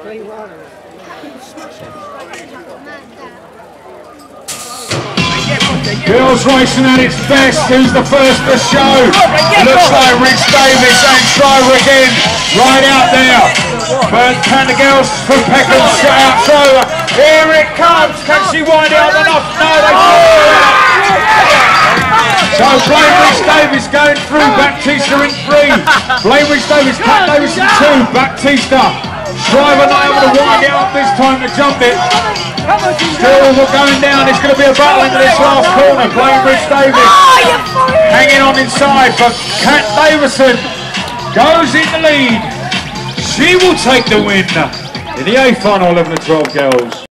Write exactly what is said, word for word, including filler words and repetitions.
Girls racing at its best. Who's the first to show? Looks like Rich Davis and Shriver again, right out there. But can the girls from Peckham shut out throw? Here it comes. Can she wind it up enough? No, they can't. So Blame Rich Davis going through. Baptista in three. Blame Rich Davis, Pat Davis in two. Baptista. Shriver not able to wind it up this time to jump it. Still we're going down. It's going to be a battle into this last corner. Blame Rich Davis hanging on inside, but Kat Davison goes in the lead. She will take the win in the A final eleven to twelve girls.